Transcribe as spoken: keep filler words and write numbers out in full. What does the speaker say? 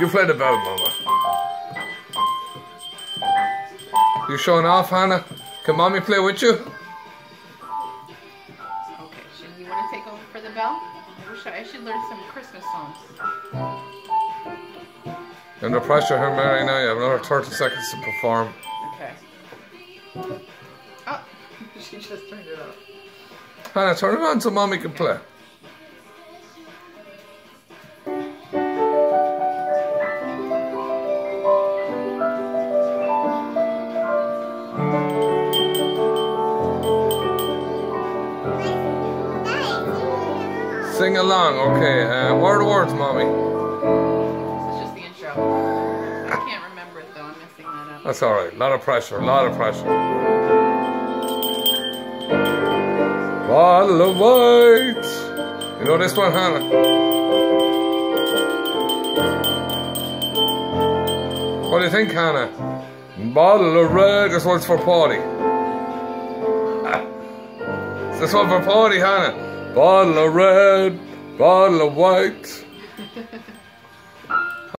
You play the bell, Mama. You showing off, Hannah? Can Mommy play with you? Okay, so you want to take over for the bell? I wish I, I should learn some Christmas songs. You're under pressure here, Mary, now. You have another thirty seconds to perform. Okay. Oh, she just turned it off. Hannah, turn it on so Mommy can play. Sing along, okay. Uh, what are the words, Mommy? This is just the intro. I can't remember it though, I'm messing that up. That's alright. A lot of pressure, a lot of pressure. Bottle of white. You know this one, Hannah? What do you think, Hannah? Bottle of red. This one's for Paudie. This one for Paudie, Hannah. Bottle of red, bottle of white.